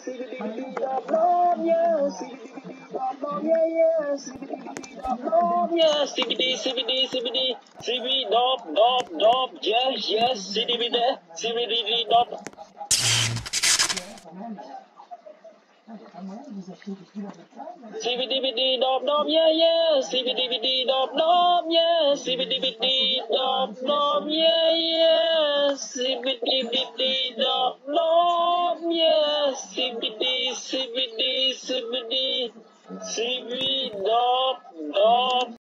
CBD dop dop, yeah, CBD dop dop, yeah, yeah, CBD dop dop, yeah, CBD, CBD dop, yes, CBD dop. CBD dop, yeah, CBD dop, yeah, CBD dop, yeah, CBD dop, yeah, CBD dop.